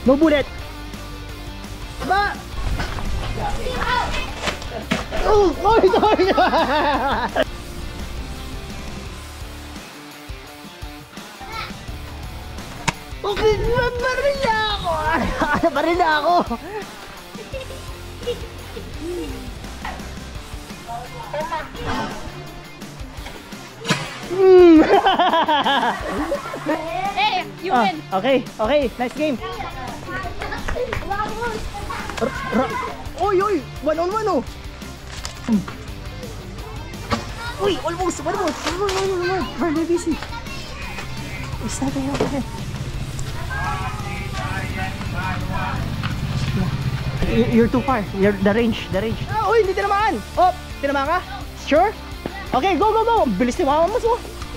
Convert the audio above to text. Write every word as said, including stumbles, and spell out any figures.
No bullet. Ba? Oh, sorry, sorry. Okay, baril na ako. Baril na ako. Mm. Hey, you Ah, win. okay, okay, nice game. R r oy, oy, one on one oh. Uy, almost, almost, almost, almost, very busy. Is that okay? You're too far. You're the range, the range. Ah, uy, hindi tinamaan. Oh, tinamaan ka? Sure? Okay, go, go, go. Bilis ni Mama mo.